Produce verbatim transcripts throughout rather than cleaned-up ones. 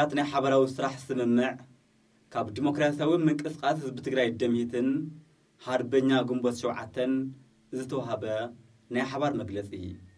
ምክንያት ናይ ሓበራዊ ስራሕ ስምምዕ ካብ ዲሞክራሲያዊ ምንቅስቃስ ህዝቢ ትግራይ ደሚትን ሃርበኛ ግንቦት ሸውዓተን ዝተዋሃበ ናይ ሓባር መግለጺ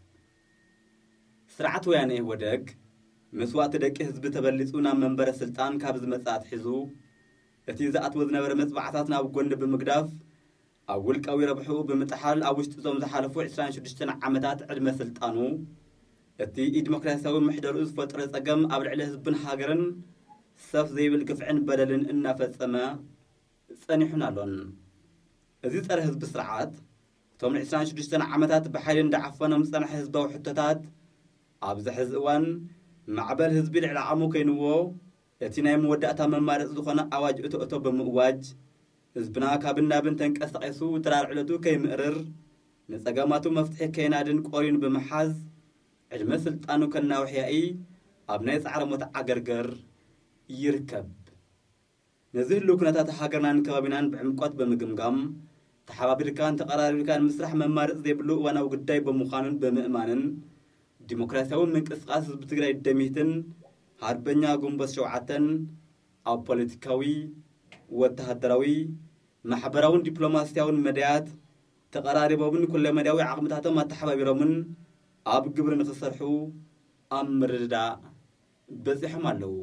ስርዓት ወያኔ ወደግ መስዋዕት ደቂ ህዝቢ ተበሊጹና መንበረ ስልጣን ካብ ዝመጻት ሒዙ እቲ ዝኣትወ ዝነበረ መጽባዕታት ናብ ጎን ብምግዳፍ ኣብ ውልቃዊ ረብሑ ብምጥሓል ኣብ ውሽጢ ዞም ዝሓለፉ عشرين وستة ዓመታት ዕድመ ስልጣኑ እቲ ዲሞክራሲያዊ ምሕደሩ ዝፈጥረ ጸገም ኣብ ልዕሊ ህዝብን ሃገርን ሰፍ ዘይብል ግፍዕን በደልን እናፈጸመ ጸኒሑና ኣሎን እዚ ጸረ ህዝቢ ስርዓት ቶም عشرين وستة ዓመታት ብሓይሊ እንዳዓፈኖም ጸንሐ ህዝባዊ ሕቶታት ኣብ ዝሕዝ እዋን ማዕበል ህዝቢ ልዕሊ ዓሙ ከይንዎ እቲ ናይ መወዳእታ መማረጽ ዝኾነ ኣዋጅ እቶ እቶ ብምእዋጅ ህዝብና ካብና ብን ተንቀሳቀሱ ተራርዕለቱ ከይምእርር ንጸገማቱ መፍትሒ ከይናድን ቆሪን ብምሓዝ ዕድመ ስልጣኑ ከናውሕያኢ ኣብ ናይ ጻዕረ ሞት ዓገርገር ይርከብ ነዚ ህሉ ኩነታት ሃገርናን ከባቢናን ብዕምቆት ብምግምጋም ተሓባቢርካን ተቀራሪብካን ምስራሕ መማረጽ ዘይብሉ እዋናዊ ጉዳይ ብምዃኑን ብምእማንን ዲሞክራሲያዊ ምንቅስቃስ ህዝቢ ትግራይ ደሚትን ሃርበኛ ግንቦት ሸውዓተን ኣብ ፖለቲካዊ ወተሃደራዊ ማሕበራዊ ዲፕሎማሲያዊ መድያት ተቀራሪቦምን ኩለ መዳዊ ዓቅምታቶም ኣተሓባቢሮምን ኣብ ግብር ንኽሰርሑ ኣብ ምርድዳ በፂሖም ኣለዉ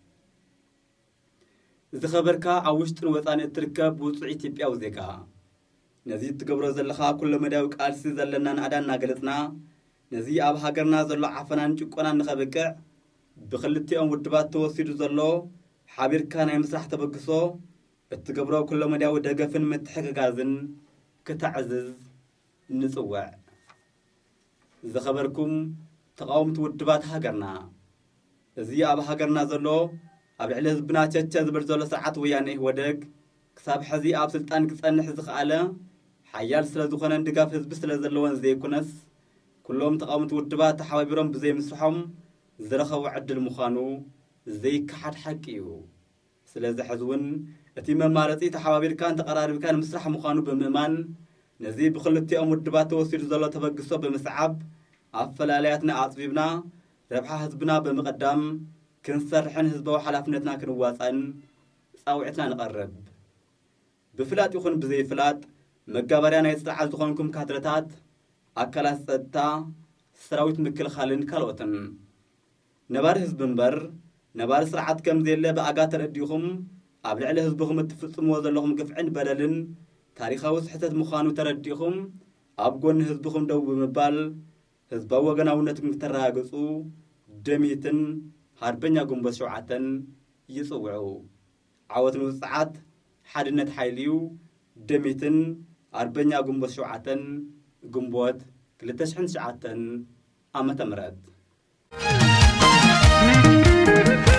ዝኸበርካ ኣብ ውሽጥን ወፃን እትርከብ ውፅእ ኢትዮጵያዊ ዜጋ ነዚ ትገብሮ ዘለኻ ኩለ መዳዊ ቃልሲ ዘለና ንኣዳን ናገለጽና ነዚ ኣብ ሃገርና ዘሎ ዓፈናን ጭቆናን ንኸበቅዕ ብኽልቲኦም ውድባት ተወሲዱ ዘሎ ሓቢርካ ናይ ምስራሕ ተበግሶ እትገብሮ ኩለ መዳዊ ደገፍን ምትሕግጋዝን ክተዕዝዝ ንጽውዕ ዝኸበርኩም ተቃውምቲ ውድባት ሃገርና እዚ ኣብ ሃገርና ዘሎ ኣብ ልዕሊ ህዝብና ቸቸ ዝብል ዘሎ ስርዓት ወያኔ ወደግ ክሳብ ሕዚ ኣብ ስልጣን ክጸንሕ ዝኽኣለ ሓያል ስለ ዝኾነን ድጋፍ ህዝቢ ስለ ዘለዎን ዘይኩነስ ኩሎም ተቃውምቲ ውድባት ተሓባቢሮም ብዘይ ምስርሖም ዝረኸቡ ዕድል ምዃኑ ዘይከሓድ ሓቂ እዩ ስለዚ ሕዝውን እቲ መማረጺ ተሓባቢርካን ተቀራሪብካን ምስራሕ ምዃኑ ብምእማን ነዚ ብኽልቲኦም ውድባት ተወሲዱ ዘሎ ተበግሶ ብምስዓብ ኣፈላልያትና ኣጽቢብና ረብሓ ህዝብና ብምቕዳም ክንሰርሕን ህዝባዊ ሓላፍነትና ክንዋጻን ጻውዒትና ንቐርብ ብፍላጥ ይኹን ብዘይፍላጥ መጋባርያ ናይ ስርዓት ዝኾንኩም ካድረታት ኣካላት ጸጥታ ሰራዊት ምክልኻልን ካልኦትን ነባር ህዝብ እምበር ነባር ስርዓት ከም ዘየለ ብኣጋ ተረዲኹም ኣብ ልዕሊ ህዝብኹም እትፍጽምዎ ዘለኹም ግፍዕን በደልን ታሪኻዊ ስሕተት ምዃኑ ተረዲኹም ኣብ ጎኒ ህዝብኹም ደው ብምባል ህዝባዊ ወገናውነትን ክተረጋግጹ ደሚትን ሃርበኛ ግንቦት ሸውዓተን ይጽውዑ ዓወት ንውጽዓት ሓድነት ሓይልዩ ደሚትን ሃርበኛ ግንቦት ሸውዓተን ግንቦት ክልተ ሽሕን ትሽዓተን ዓመተ ምህረት